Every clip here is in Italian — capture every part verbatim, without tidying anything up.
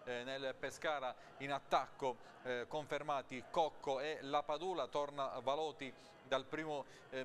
eh, nel Pescara in attacco, eh, confermati Cocco e Lapadula. Torna Valoti dal primo eh,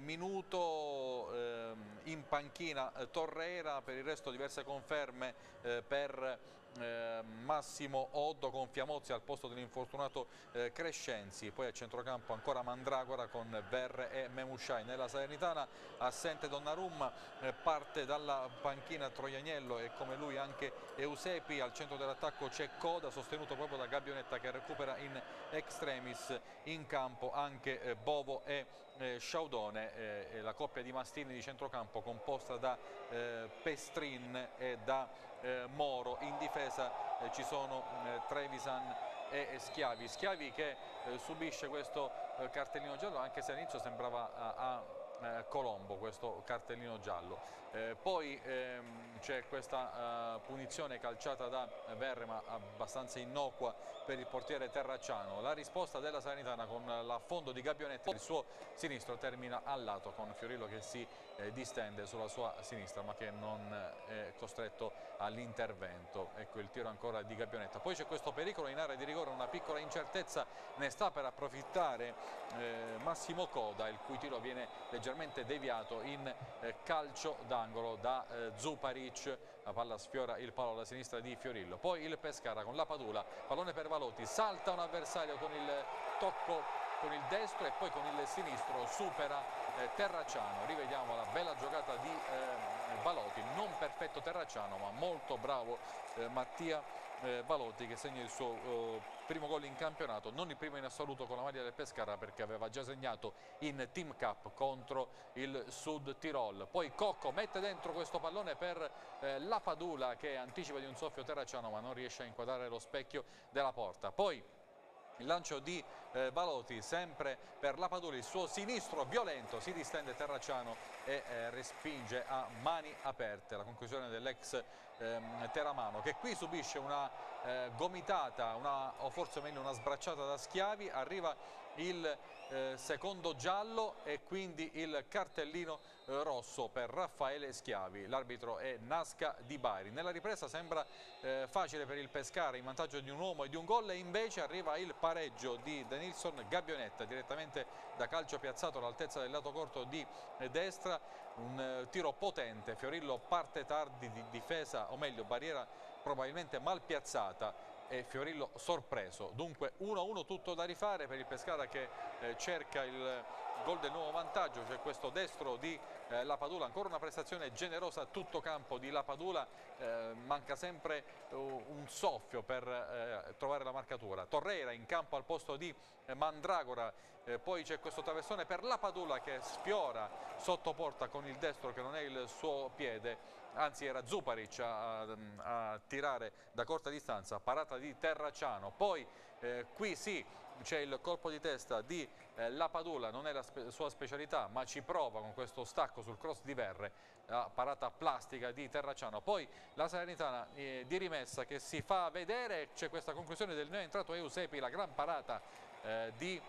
minuto, eh, in panchina eh, Torreira. Per il resto diverse conferme eh, per eh, Massimo Oddo, con Fiamozzi al posto dell'infortunato eh, Crescenzi. Poi a centrocampo ancora Mandragora con Verre e Memushai. Nella Salernitana assente Donnarumma, eh, parte dalla panchina Troianiello e come lui anche Eusepi. Al centro dell'attacco c'è Coda, sostenuto proprio da Gabbionetta, che recupera in extremis. In campo anche eh, Bovo e eh, Sciaudone, eh, la coppia di mastini di centrocampo composta da eh, Pestrin e da eh, Moro. In difesa eh, ci sono eh, Trevisan e Schiavi, Schiavi che eh, subisce questo eh, cartellino giallo, anche se all'inizio sembrava a, a Eh, Colombo questo cartellino giallo. Eh, poi ehm, c'è questa eh, punizione calciata da Verre, ma abbastanza innocua per il portiere Terracciano. La risposta della Salernitana con l'affondo di Gabbionetta, il suo sinistro termina al lato con Fiorillo che si eh, distende sulla sua sinistra, ma che non è costretto all'intervento. Ecco il tiro ancora di Gabbionetta. Poi c'è questo pericolo in area di rigore, una piccola incertezza, ne sta per approfittare eh, Massimo Coda, il cui tiro viene leggermente deviato in eh, calcio d'angolo da eh, Zuparic. La palla sfiora il palo alla sinistra di Fiorillo. Poi il Pescara con Lapadula, pallone per Valoti, salta un avversario con il tocco con il destro e poi con il sinistro supera eh, Terracciano. Rivediamo la bella giocata di eh, Valoti, non perfetto Terracciano ma molto bravo eh, Mattia eh, Valoti, che segna il suo eh, primo gol in campionato, non il primo in assoluto con la maglia del Pescara, perché aveva già segnato in Team Cup contro il Sud Tirol. Poi Cocco mette dentro questo pallone per eh, Lapadula, che anticipa di un soffio Terracciano ma non riesce a inquadrare lo specchio della porta. Poi il lancio di eh, Valoti sempre per Lapadula, il suo sinistro violento, si distende Terracciano e eh, respinge a mani aperte. La conclusione dell'ex ehm, Teramano, che qui subisce una eh, gomitata, una, o forse meglio una sbracciata da Schiavi. Arriva il eh, secondo giallo e quindi il cartellino eh, rosso per Raffaele Schiavi. L'arbitro è Nasca Di Bari. Nella ripresa sembra eh, facile per il Pescara, in vantaggio di un uomo e di un gol, e invece arriva il pareggio di Denilson Gabbionetta direttamente da calcio piazzato all'altezza del lato corto di destra. Un eh, tiro potente, Fiorillo parte tardi di difesa, o meglio barriera probabilmente mal piazzata, e Fiorillo sorpreso. Dunque uno a uno, tutto da rifare per il Pescara, che eh, cerca il gol del nuovo vantaggio. C'è questo destro di eh, Lapadula, ancora una prestazione generosa a tutto campo di Lapadula, eh, manca sempre uh, un soffio per eh, trovare la marcatura. Torreira in campo al posto di eh, Mandragora, eh, poi c'è questo traversone per Lapadula che sfiora sotto porta con il destro, che non è il suo piede, anzi era Zuparic a, a, a tirare da corta distanza, parata di Terracciano. Poi eh, qui sì, c'è il colpo di testa di eh, Lapadula, non è la spe sua specialità, ma ci prova con questo stacco sul cross di Verre, la parata plastica di Terracciano. Poi la Salernitana eh, di rimessa che si fa vedere, c'è questa conclusione del neoentrato Eusepi, la gran parata eh, di,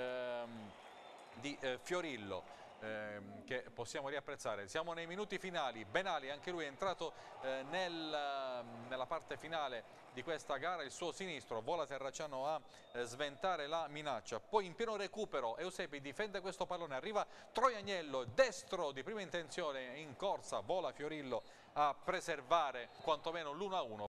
ehm, di eh, Fiorillo, Eh, che possiamo riapprezzare. Siamo nei minuti finali. Benali, anche lui è entrato eh, nel, nella parte finale di questa gara, il suo sinistro, vola Terracciano a eh, sventare la minaccia. Poi in pieno recupero Eusepi difende questo pallone, arriva Troianiello, destro di prima intenzione in corsa, vola Fiorillo a preservare quantomeno l'uno a uno.